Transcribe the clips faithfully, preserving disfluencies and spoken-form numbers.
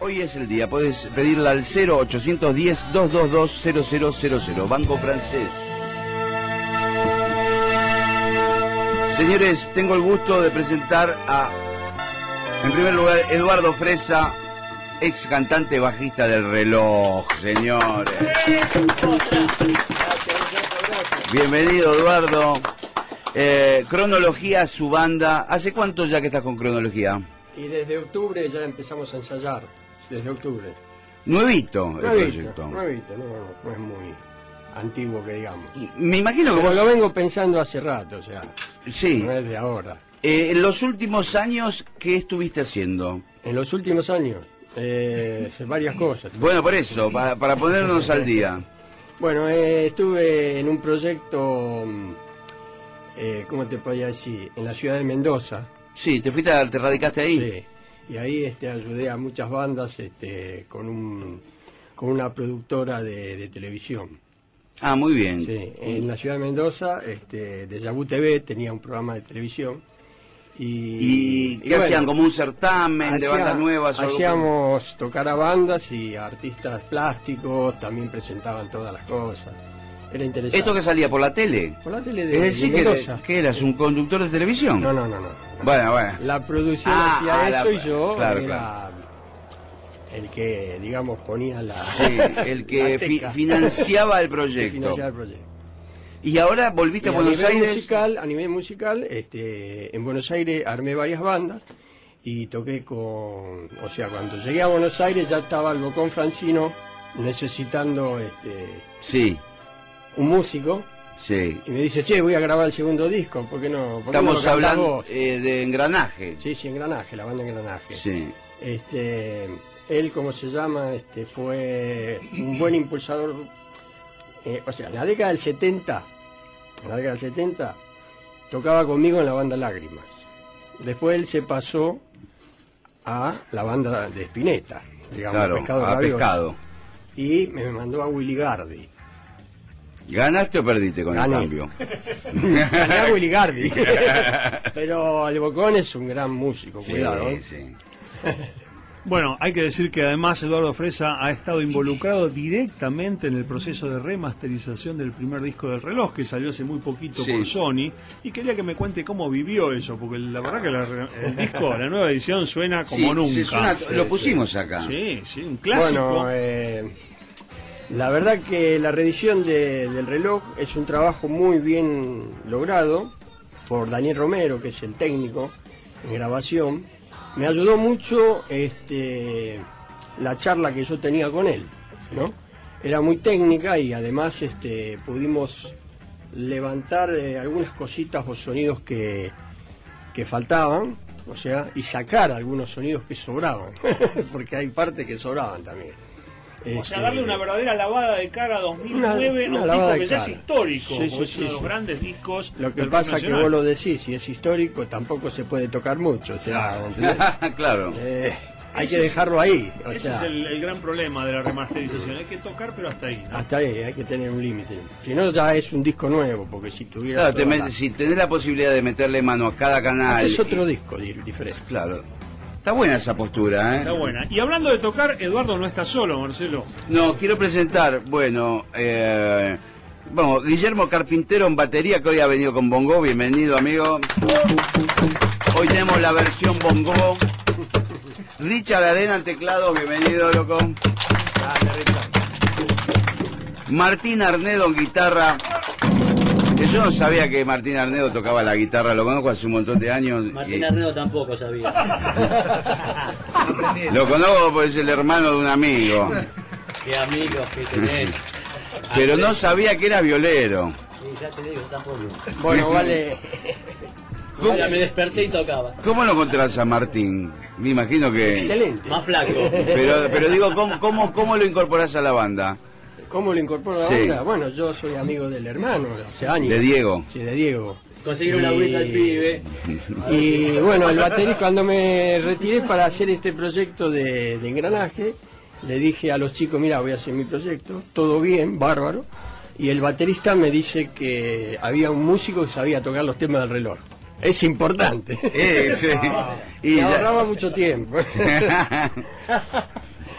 Hoy es el día, puedes pedirla al cero ochocientos diez, doscientos veintidós, cero cero cero cero, Banco Francés. Señores, tengo el gusto de presentar a, en primer lugar, Eduardo Fresa, ex cantante bajista del Reloj, señores. Bienvenido, Eduardo. Eh, Cronología, su banda. ¿Hace cuánto ya que estás con Cronología? Y desde octubre ya empezamos a ensayar, desde octubre. Nuevito el Nuevito, proyecto. nuevito, no, no, no es muy antiguo que digamos. Me imagino que Pero vos... lo vengo pensando hace rato, o sea, Sí. no es de ahora. Eh, en los últimos años, ¿qué estuviste haciendo? En los últimos años, eh, varias cosas. Bueno, por eso, para, para ponernos al día. Bueno, eh, estuve en un proyecto, eh, ¿cómo te podría decir? En la ciudad de Mendoza. Sí, ¿te fuiste, a- te radicaste ahí? Sí, y ahí este, ayudé a muchas bandas este, con, un, con una productora de, de televisión. Ah, muy bien. Sí, en la ciudad de Mendoza, este, de Yabú T V tenía un programa de televisión. ¿Y, Y, qué y bueno, hacían? ¿Como un certamen de hacía- bandas nuevas? o algo? Hacíamos tocar a bandas y a artistas plásticos, también presentaban todas las cosas. Era interesante. ¿Esto que salía por la tele? Por la tele de, Es decir, de que, Mendoza. que eras un conductor de televisión. No, no, no, no. Bueno, bueno. La producción Ah, hacía ah, eso la- y yo claro, era claro. el que, digamos, ponía la... Sí, el que la fi- teca. financiaba el Que proyecto. financiaba el proyecto. Y ahora volviste Y a Buenos nivel Aires. musical, a nivel musical, este, en Buenos Aires armé varias bandas y toqué con... O sea, cuando llegué a Buenos Aires ya estaba el Bocón Francino necesitando este, Sí, un músico sí. y me dice, che, voy a grabar el segundo disco, ¿por qué no? ¿Por qué no Estamos lo cantás hablando vos? eh, de Engranaje. Sí, sí, Engranaje, la banda Engranaje. Sí. Este, él, como se llama, este, fue un buen impulsador. Eh, o sea, en la década del setenta, en la década del setenta, tocaba conmigo en la banda Lágrimas. Después él se pasó a la banda de Spinetta, digamos, Claro, Pescado a Rabioso. Pescado. Y me mandó a Willy Gardi. ¿Ganaste o perdiste con Gané. el cambio? Gané a Willy Gardi. Pero el Bocón es un gran músico, Sí, cuidado. ¿eh? sí. Bueno, hay que decir que además Eduardo Fresa ha estado involucrado directamente en el proceso de remasterización del primer disco del Reloj, que salió hace muy poquito Sí. por Sony, y quería que me cuente cómo vivió eso, porque la verdad que la- el disco, la nueva edición suena como Sí, nunca. se suena- Sí, lo sí. pusimos acá. Sí, sí, un clásico. Bueno, eh, la verdad que la reedición de- del Reloj es un trabajo muy bien logrado por Daniel Romero, que es el técnico en grabación. Me ayudó mucho este, la charla que yo tenía con él, ¿no? Era muy técnica y además este, pudimos levantar eh, algunas cositas o sonidos que, que faltaban, o sea, y sacar algunos sonidos que sobraban, porque hay partes que sobraban también. O sea, Este, darle una verdadera lavada de cara a dos mil nueve, Una- una a un lavada disco que de ya es cara. histórico, Sí, porque sí, es sí, uno de los sí. grandes discos Lo que del pasa rock que nacional. vos lo decís, si es histórico tampoco se puede tocar mucho, o sea, ¿entendés? Claro. Eh, hay Ese que es- dejarlo ahí, o Ese sea, es el, el gran problema de la remasterización, hay que tocar pero hasta ahí, ¿no? hasta ahí hay que tener un límite. Si no ya es un disco nuevo, porque si tuviera Claro, te todas met- las- si tenés la posibilidad de meterle mano a cada canal. haces otro disco di- diferente. Claro. Está buena esa postura, ¿eh? Está buena. Y hablando de tocar, Eduardo no está solo, Marcelo. No, quiero presentar, bueno, eh, bueno, Guillermo Carpintero en batería, que hoy ha venido con bongo. Bienvenido, amigo. Hoy tenemos la versión bongo. Richard Arena en teclado, bienvenido, loco. Martín Arnedo en guitarra. Que yo no sabía que Martín Arnedo tocaba la guitarra, lo conozco hace un montón de años. Martín y- Arnedo tampoco sabía. Lo conozco porque es el hermano de un amigo. Qué amigos que tenés. Pero no sabía que era violero. Sí, ya te digo, tampoco. Bueno, vale. Ya me desperté y tocaba. ¿Cómo lo encontrás a Martín? Me imagino que... Excelente. Más flaco. Pero, pero digo, ¿cómo, cómo, ¿cómo lo incorporás a la banda? ¿Cómo lo incorporo a la Sí. banda? Bueno, yo soy amigo del hermano, hace años. De Diego. Sí, de Diego. Conseguir una agüita al pibe. Y bueno, el baterista, cuando me retiré para hacer este proyecto de, de engranaje, le dije a los chicos, mira, voy a hacer mi proyecto, todo bien, bárbaro. Y el baterista me dice que había un músico que sabía tocar los temas del Reloj. Es importante. Eh, sí. Y Y ya- ahorraba mucho tiempo.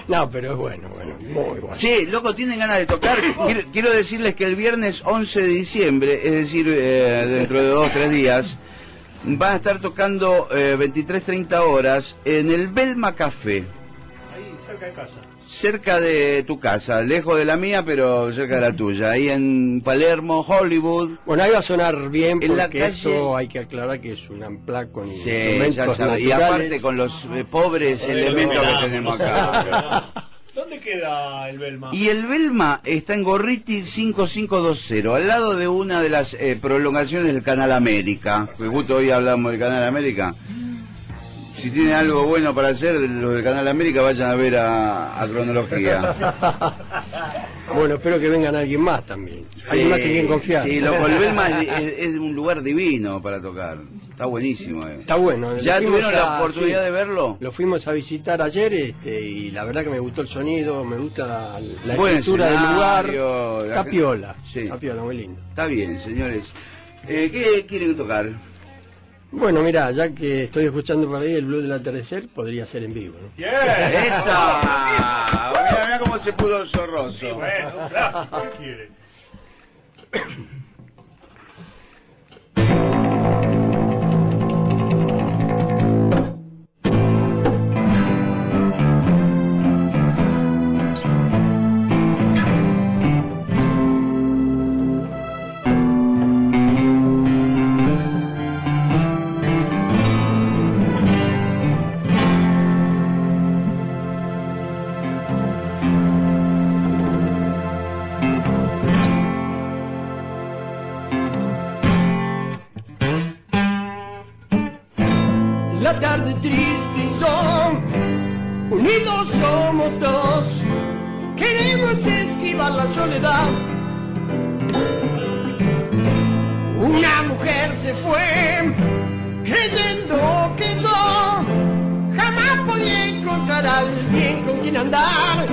No, pero es bueno, bueno, muy bueno. Che, loco, ¿tienen ganas de tocar? Quiero, quiero decirles que el viernes once de diciembre, es decir, eh, dentro de dos o tres días, van a estar tocando eh, veintitrés treinta horas en el Belma Café. Ahí, cerca de casa. Cerca de tu casa, lejos de la mía, pero cerca de la tuya, ahí en Palermo, Hollywood. Bueno, ahí va a sonar bien porque En la calle- esto hay que aclarar que es un amplac con Sí, instrumentos ya sabes. Y naturales. aparte con los eh, pobres Joder, elementos lo que miramos. tenemos acá. ¿Dónde queda el Belma? Y el Belma está en Gorriti cinco cinco dos cero, al lado de una de las eh, prolongaciones del Canal América. Que justo hoy hablamos del Canal América. Si tienen algo bueno para hacer, los del Canal América vayan a ver a, a Cronología. Bueno, espero que vengan alguien más también. Alguien más en quien confiar. Sí, loco, el Belma es, es- es un lugar divino para tocar. Está buenísimo. Eh. Está bueno. ¿Ya lo fuimos tuvieron la a- oportunidad sí, de verlo? Lo fuimos a visitar ayer este, y la verdad que me gustó el sonido, me gusta la, la Buen estructura del lugar. escenario, la Está gente- piola. Sí. Está piola, muy lindo. Está bien, señores. Eh, ¿Qué quieren tocar? Bueno, mira, ya que estoy escuchando por ahí el blues del atardecer, podría ser en vivo, ¿no? Yeah. ¡Esa! Mira, mira cómo se pudo el zorroso. Sí, bueno, un clásico, ¿qué quiere? La tarde triste y son, unidos somos dos, queremos esquivar la soledad. Una mujer se fue, creyendo que yo jamás podía encontrar a alguien con quien andar.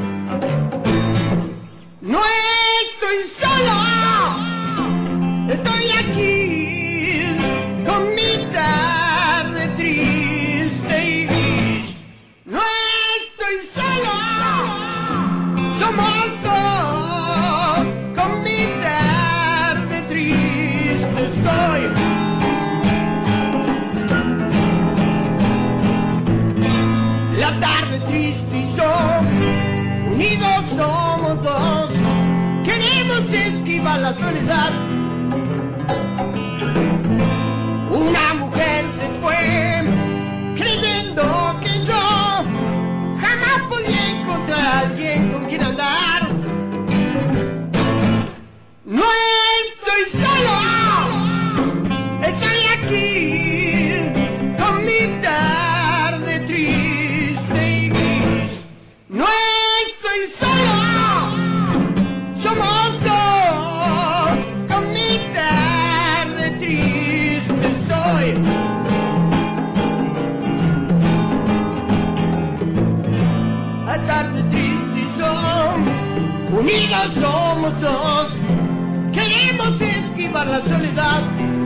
No estoy solo, estoy aquí con mi tarde triste y gris. No estoy solo, somos dos con mi tarde triste estoy. La tarde triste y yo, unidos somos dos, queremos esquivar la soledad. Una mujer se fue, creyendo que yo jamás podía encontrar a alguien con quien andar. No estoy solo, estoy aquí con mi tarde triste y gris. No estoy solo, somos dos, con mi tarde triste estoy. La tarde triste y yo, unidos somos dos, queremos esquivar la soledad.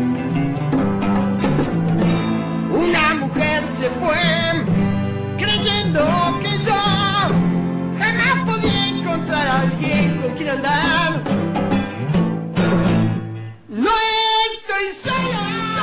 Una mujer se fue, creyendo que yo jamás podía encontrar a alguien con quien andar. No estoy solo,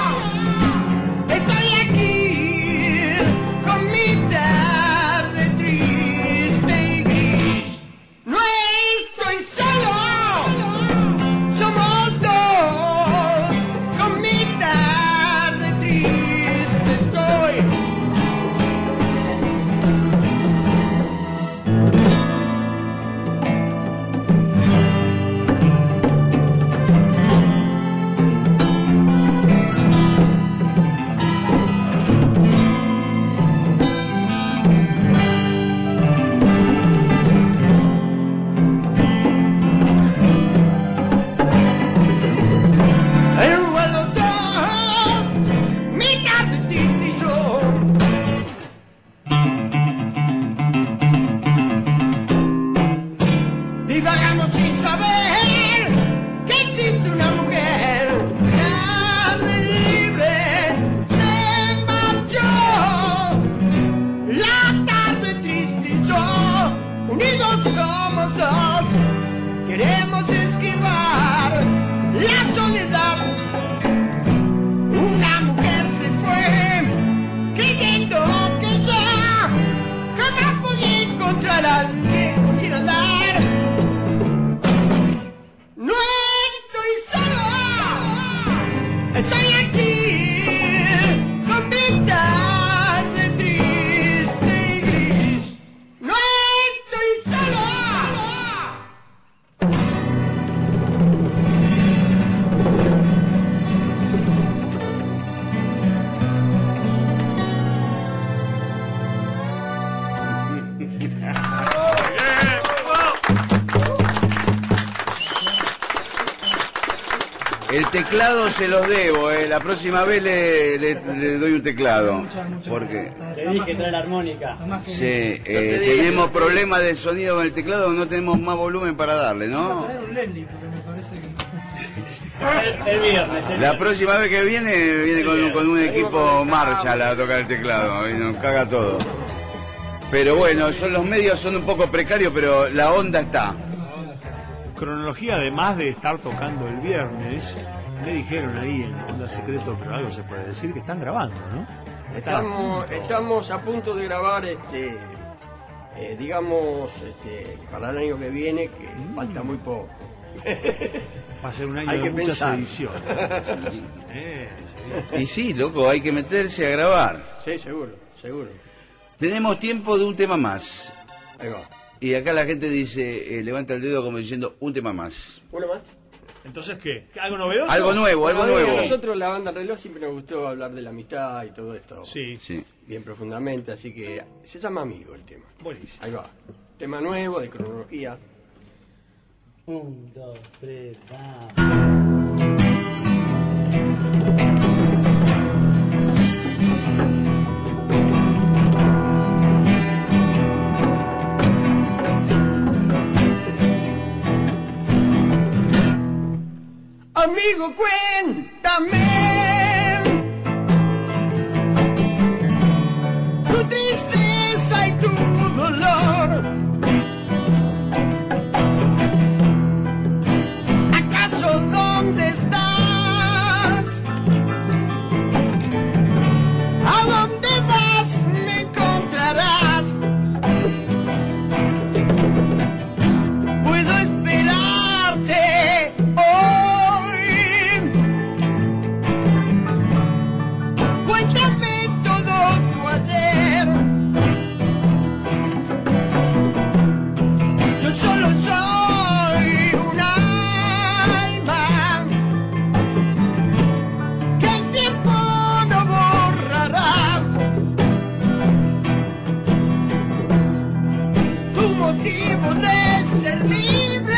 estoy aquí con mi tarde triste y gris. No estoy solo, somos dos, con mi tarde triste estoy. unidos somos dos, queremos esquivar la soledad. Una mujer se fue, creyendo que ya jamás podía encontrar a alguien con quien andar. No estoy solo, estoy aquí, con mi tarde triste y gris. No estoy solo. El teclado se los debo, eh. La próxima vez le, le, le doy un teclado. Porque Le dije traer la armónica. sí, eh, tenemos problemas de sonido con el teclado, no tenemos más volumen para darle, ¿no? El, el viernes. El La viernes. próxima vez que viene, viene con, con un equipo Marshall a tocar el teclado y nos caga todo. Pero bueno, son los medios son un poco precarios, pero la onda está. Cronología, además de estar tocando el viernes, me dijeron ahí en Onda Secreto, pero algo se puede decir, que están grabando, ¿no? Estamos, estamos a punto de grabar, este, eh, digamos, este, para el año que viene, que falta muy poco. Va a ser un año Hay de que muchas pensar. ediciones. Eh, sí. Y sí, loco, hay que meterse a grabar. Sí, seguro, seguro. Tenemos tiempo de un tema más. Ahí va. Y acá la gente dice, eh, levanta el dedo como diciendo, un tema más. ¿Uno más? Entonces, ¿qué? ¿Algo novedoso? Algo nuevo, algo Bueno, nuevo. A nosotros, la banda Reloj, siempre nos gustó hablar de la amistad y todo esto. Sí, Sí. Bien profundamente, así que se llama Amigo el tema. buenísimo. Ahí va. Tema nuevo, de cronología. Un, dos, tres, va. Amigo, cuéntame tu tristeza y tu dolor. ¿Acaso dónde estás? ¿A dónde vas? Me encontrarás. Puedo esperarte hoy. Cuéntame todo tu ayer. Yo solo soy un alma que el tiempo no borrará. Tu motivo de ser libre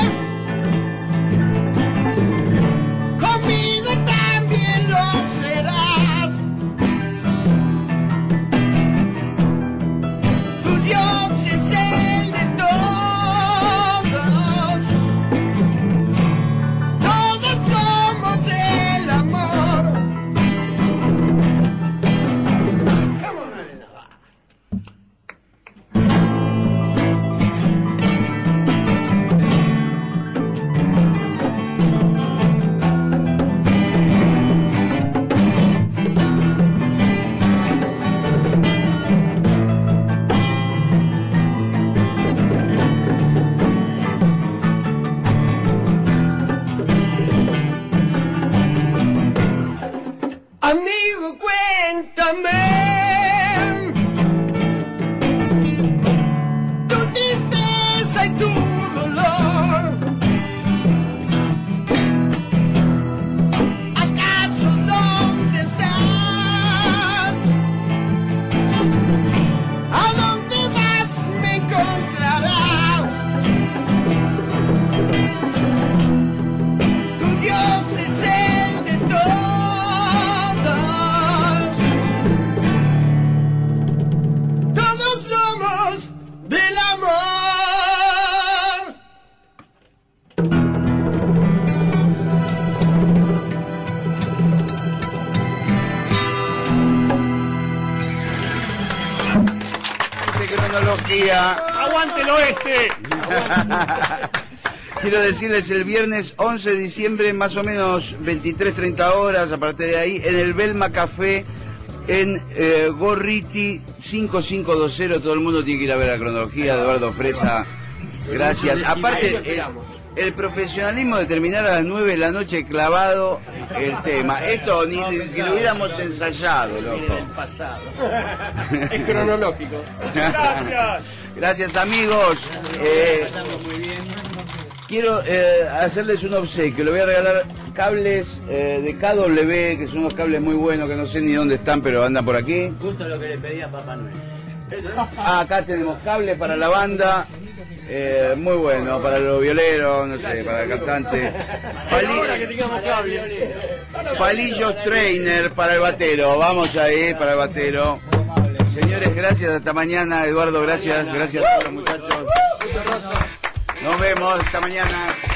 conmigo también lo serás. Tu Dios es el de todos. Todos somos del amor. Come on, Elena. día. ¡Aguante el oeste! Quiero decirles, el viernes once de diciembre, más o menos veintitrés treinta horas, a partir de ahí, en el Belma Café, en eh, Gorriti cinco cinco dos cero. Todo el mundo tiene que ir a ver la cronología de Eduardo Fresa. Gracias. Aparte, el, el profesionalismo de terminar a las nueve de la noche clavado el tema. Esto ni, ni si lo hubiéramos ensayado, loco. Del pasado. Es cronológico. Gracias. Gracias, amigos. Eh, quiero eh, hacerles un obsequio. Le voy a regalar cables eh, de K W, que son unos cables muy buenos, que no sé ni dónde están, pero andan por aquí. Justo lo que le pedí a Papá Noel. Ah, acá tenemos cables para la banda. Eh, muy bueno, para los violeros, no sé, para el cantante. Ahora que tengamos cable. Palillos trainer para el batero. Vamos ahí, para el batero. Señores, gracias, hasta mañana. Eduardo, gracias, gracias a todos los muchachos. Nos vemos, hasta mañana.